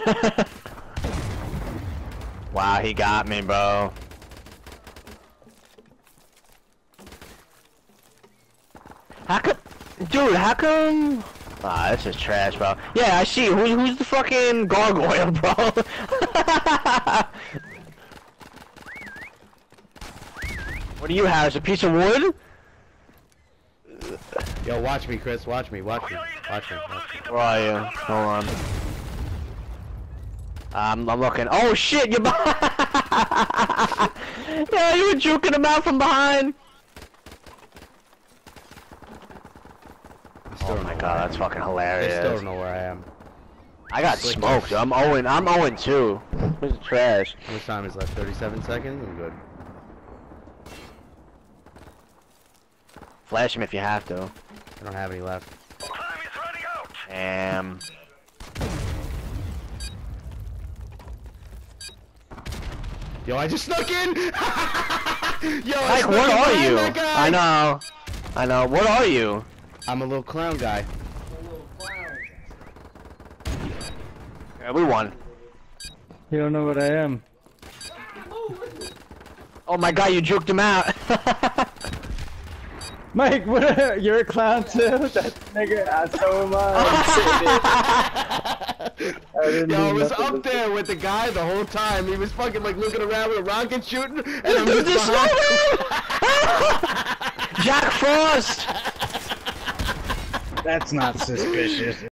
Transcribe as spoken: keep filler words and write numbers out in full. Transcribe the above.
Wow, he got me, bro. How come, dude? How come? Ah, this is trash, bro. Yeah, I see. Who, who's the fucking gargoyle, bro? What do you have? Is a piece of wood? Yo, watch me, Chris. Watch me. Watch me. Watch me. Watch me. Where are you? Hold on. Um, I'm looking. Oh shit! You're behind. Yeah, you were juking him out from behind. Oh my god, that's fucking hilarious. I still don't know where I am. I got smoked. I'm Owen. I'm Owen too. This is trash. How much time is left? thirty-seven seconds? I'm good. Flash him if you have to. I don't have any left. Time is running out. Damn. Yo, I just snuck in! Yo, I Mike, snuck what in are behind you? that guy! I know. I know. What are you? I'm a little clown guy. Yeah, we won. You don't know what I am. Oh my god, you juked him out. Mike, what are, you're a clown too? That nigga, I so am I. I didn't Yo, I do was nothing up to- there with the guy the whole time. He was fucking like looking around with a rocket shooting, and I'm Dude, just this behind. Jack Frost! That's not suspicious.